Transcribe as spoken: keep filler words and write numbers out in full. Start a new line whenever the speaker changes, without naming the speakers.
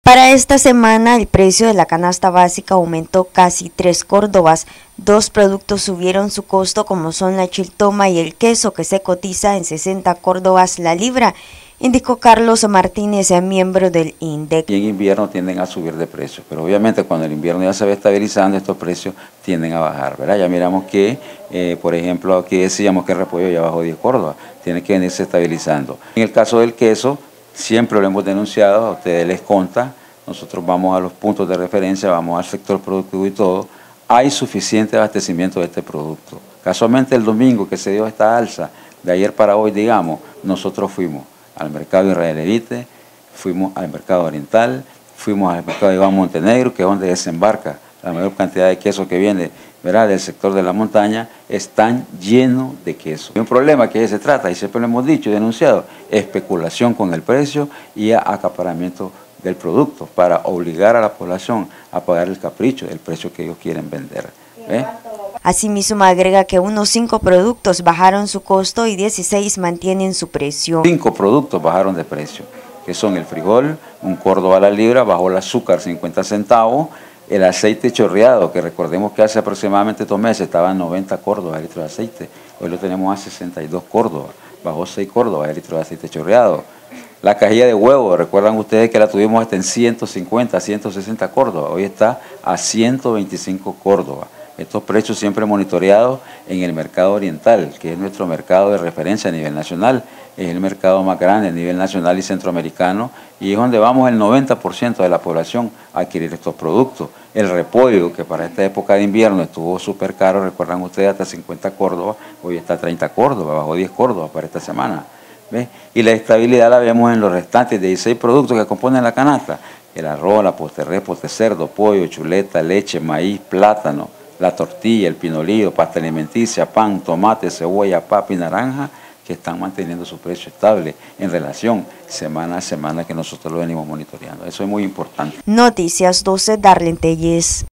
Para esta semana el precio de la canasta básica aumentó casi tres córdobas. Dos productos subieron su costo como son la chiltoma y el queso, que se cotiza en sesenta córdobas la libra, indicó Carlos Martínez, miembro del INDEC.
Y en invierno tienden a subir de precio, pero obviamente cuando el invierno ya se va estabilizando, estos precios tienden a bajar, ¿verdad? Ya miramos que, eh, por ejemplo, aquí decíamos que el repollo ya bajó diez córdobas, tiene que venirse estabilizando. En el caso del queso, siempre lo hemos denunciado, a ustedes les consta, nosotros vamos a los puntos de referencia, vamos al sector productivo y todo, hay suficiente abastecimiento de este producto. Casualmente el domingo que se dio esta alza, de ayer para hoy, digamos, nosotros fuimos al mercado israelita, fuimos al mercado oriental, fuimos al mercado de Iván Montenegro, que es donde desembarca la mayor cantidad de queso que viene, ¿verdad?, del sector de la montaña, están llenos de queso. Hay un problema que se trata, y siempre lo hemos dicho y denunciado, especulación con el precio y acaparamiento del producto para obligar a la población a pagar el capricho del precio que ellos quieren vender. ¿Eh?
Asimismo agrega que unos cinco productos bajaron su costo y dieciséis mantienen su precio.
Cinco productos bajaron de precio, que son el frijol, un córdoba a la libra, bajó el azúcar cincuenta centavos, el aceite chorreado, que recordemos que hace aproximadamente dos meses estaba en noventa córdobas el litro de aceite, hoy lo tenemos a sesenta y dos córdobas, bajó seis córdobas el litro de aceite chorreado. La cajilla de huevo, recuerdan ustedes que la tuvimos hasta en ciento cincuenta, ciento sesenta córdobas, hoy está a ciento veinticinco córdobas. Estos precios siempre monitoreados en el mercado oriental, que es nuestro mercado de referencia a nivel nacional, es el mercado más grande a nivel nacional y centroamericano, y es donde vamos el noventa por ciento de la población a adquirir estos productos. El repollo, que para esta época de invierno estuvo súper caro, recuerdan ustedes, hasta cincuenta córdobas, hoy está a treinta córdobas, bajó diez córdobas para esta semana. ¿Ves? Y la estabilidad la vemos en los restantes dieciséis productos que componen la canasta: el arroz, la poste res, poste cerdo, pollo, chuleta, leche, maíz, plátano, la tortilla, el pinolillo, pasta alimenticia, pan, tomate, cebolla, papa y naranja, que están manteniendo su precio estable en relación semana a semana que nosotros lo venimos monitoreando. Eso es muy importante.
Noticias doce, Darlene Telles.